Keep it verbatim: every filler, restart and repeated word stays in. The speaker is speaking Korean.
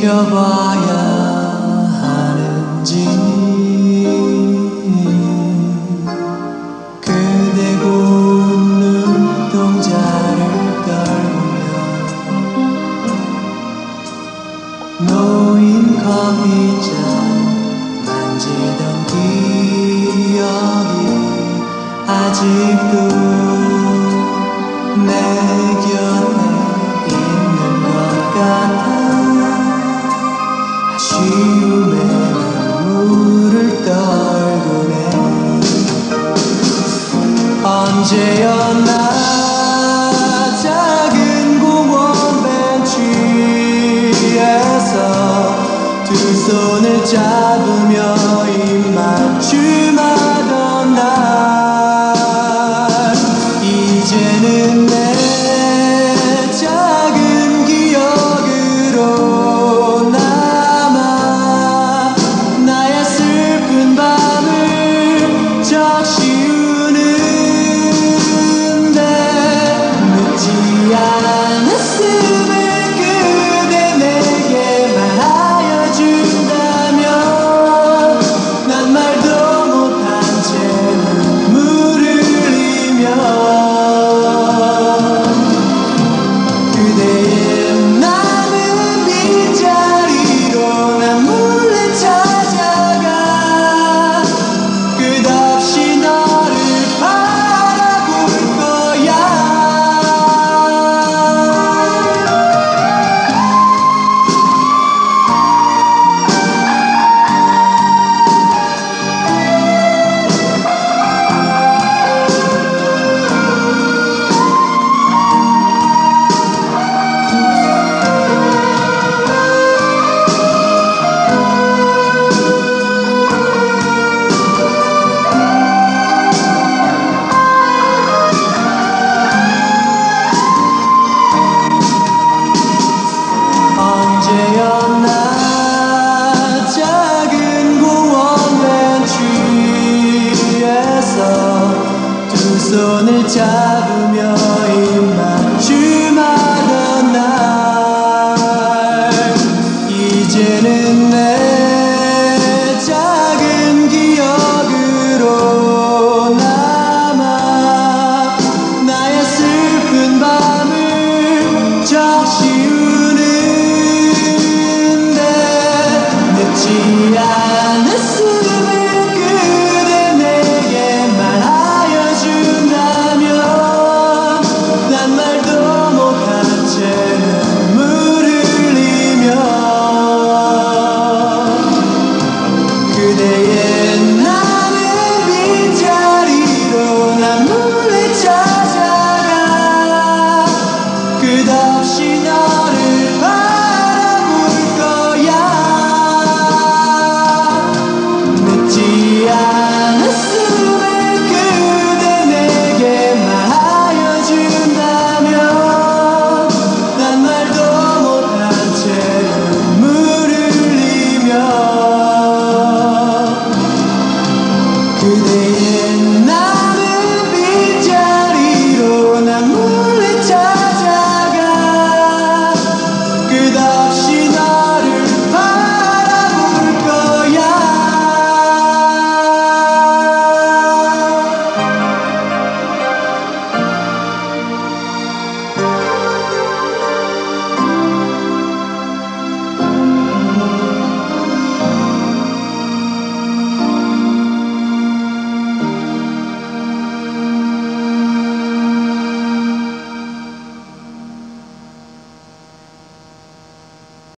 지켜봐야 하는지 그대 고운 눈동자를 떨구며 놓인 커피잔 만지던 기억이 아직도 내 곁에 있는 것 같아. 아쉬움에 눈물을 떨구네. 언제였나 작은 공원 벤치에서 두 손을 잡으며 입맞춤하던 날, 이제는 내 작은 기억으로 남아 나의 슬픈 밤을 적시우는데 늦지 않았으면 그대 내게 말하여 준다면 난 말도 못한 채 눈물을 흘리며 그대의 남은 빈자리로 난 몰래 찾아가 끝없이 너를 바라볼 거야. 언제였나 작은 공원 벤치에서 두 손을 잡으며 입맞춤하던 날, 이제는 내 작은 기억으로 남아 나의 슬픈 밤을 적시우는데 늦지 않았으면 그대 내게 말하여 준다면 난 말도 못한 채 눈물을 흘리며 그대의 남은 빈자리로 난 몰래 찾아가 끝없이